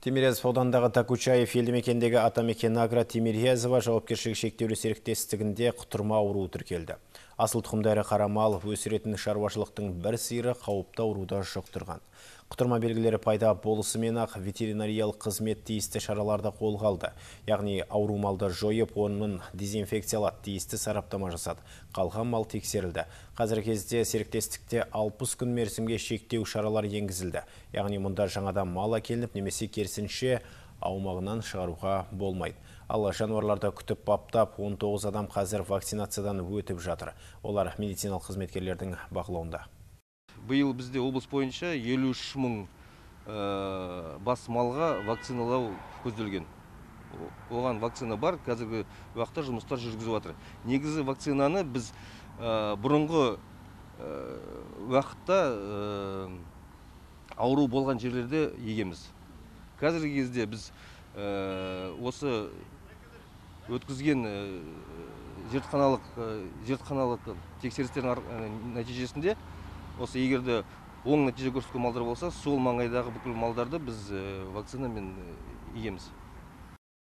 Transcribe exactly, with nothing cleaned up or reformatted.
Тимирязев аудандағы Такучаев елді мекендегі атамекен Агра Тимирязева жауапкершілігі шектеулі серіктестігінде құтырма ауруы тіркелді. Асыл тұқымдары қара мал өсіретін шаруашылықтың бір сиыры қауіпті ауруда жұқтырған. Құтырма белгілері пайда болысымен ақ ветеринариялық қызмет тиісті шараларды қолға алды. Яғни ауру малды жойып, оның дезинфекциялады, тиісті сараптама жасады. Қалған мал тексерілді. Қазір кезде серіктестікте алпыс күн мерзімге шектеу шаралар енгізілді. Яғни мұнда жаңадан мал әкелініп, немесе керісінше аумағынан шығаруға болмайды. Ал жануарларды күтіп баптап, он тоғыз адам қазір вакцинациядан өтіп жатыр. Олар медициналық қызметкерлердің бақылауында. Биыл бізде облыс бойынша елу үш мың бас малға вакциналау көзделген. Оған вакцина бар, қазіргі уақытта жұмыстар жүргізіп жатыр. Негізі вакцинаны біз бұрынғы уақытта ауру болған жерлерде егеміз. Қазіргі кезде біз осы өткізген зертханалық тексерістердің нәтижесінде осы егерде оң нәтиже көрсеткен малдар болса, сол маңайдағы бүкіл малдарды біз вакцинамен егеміз.